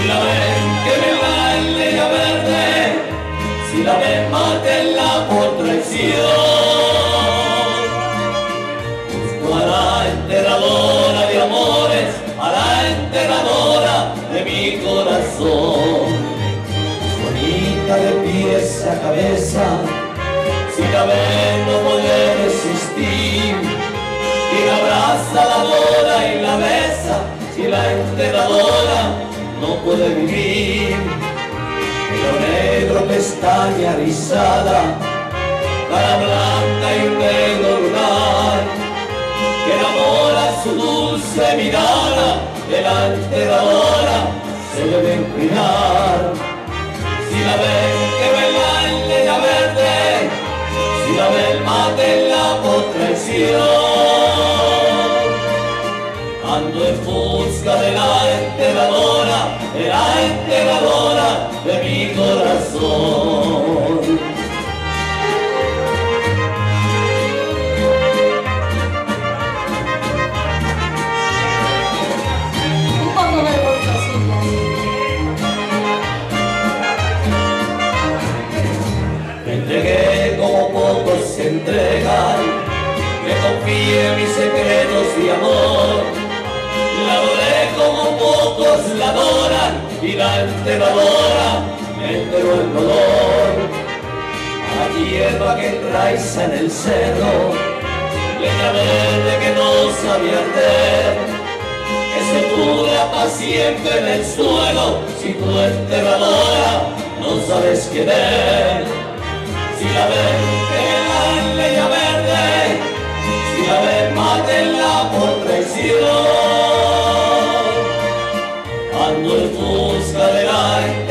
la ven que me va en leña verde, si la ven mátenla por traición. Busco a la enterradora de amores, a la enterradora de mi corazón. Bonita de pies a cabeza, si la ven no puede resistir, y la abraza, la adora y la besa, si la enterradora no puede vivir. Pelo negro, pestaña rizada, cara blanca y un negro lunar, que enamora su dulce mirada, de la enterradora se debe inclinar. Si la ven que baila en leña verde, si la ven mátenla por traición. Ando en busca de la enterradora de mi corazón. Un poco vergonzosilla. Me entregué como pocos se entregan, le confié mis secretos de amor. La adoré como pocos la adoran, y la enterradora me enterró el dolor. A la hierba que enraiza en el cerro, leña verde que no sabía arder, que se pudra pa' siempre en el suelo, si tu enterradora no sabes querer. Si la ven, pégala en leña verde, si la ven, mátenla por traición. Ando en busca de la